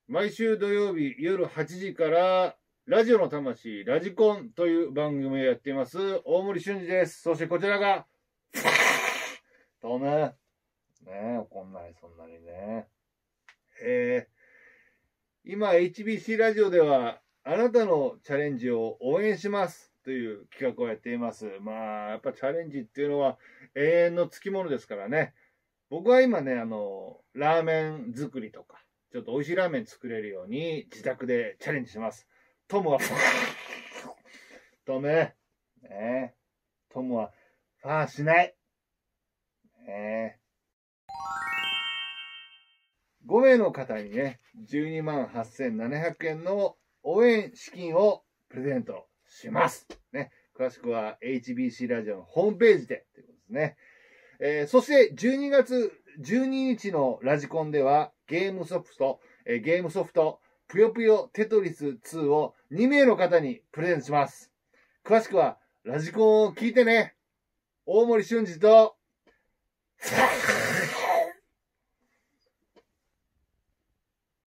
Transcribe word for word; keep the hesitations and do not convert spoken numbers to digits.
毎週土曜日夜はちじからラジオの魂ラジコンという番組をやっています大森俊二です。そしてこちらがとねねえ怒んないそんなにねえー、今 エイチビーシー ラジオではあなたのチャレンジを応援しますという企画をやっています。まあやっぱチャレンジっていうのは永遠のつきものですからね。僕は今ねあのラーメン作りとかちょっと美味しいラーメン作れるように自宅でチャレンジします。トムはトムねトムはファーしないねごめいの方にねじゅうにまんはっせんななひゃくえんの応援資金をプレゼントしますね。詳しくは エイチビーシー ラジオのホームページでということですね。えー、そしてじゅうにがつじゅうににちのラジコンではゲームソフト、えー、ゲームソフトぷよぷよテトリスツーをにめいの方にプレゼントします。詳しくはラジコンを聞いてね。大森俊二と